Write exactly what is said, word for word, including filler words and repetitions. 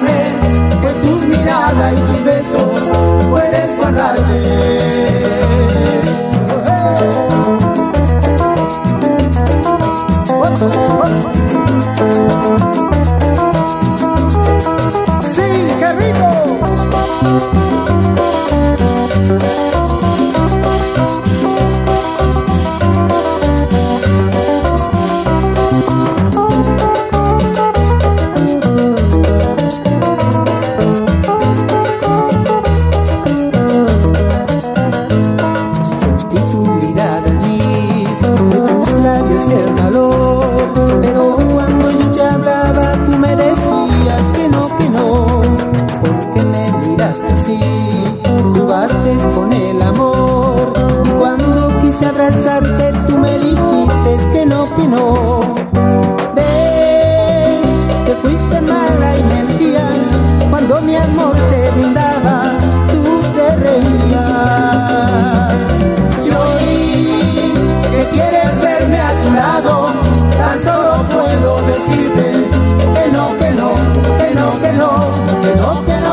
olvidarme, pues tus miradas y tus besos puedes guardarte. ¡Sí, qué rico! Sentí tu mirada en mí, de tus labios el calor, pero cuando yo te hablaba tú me decías que no, que no. ¿Por qué me miraste así? Jugaste con el amor, y cuando quise abrazarte tú me dijiste que no, que no. Ves que fuiste mala y mentías, cuando mi amor te brindaba tú te reías. Y hoy que quieres verme a tu lado, tan solo puedo decirte que no, que no, que no, que no, que no, que no.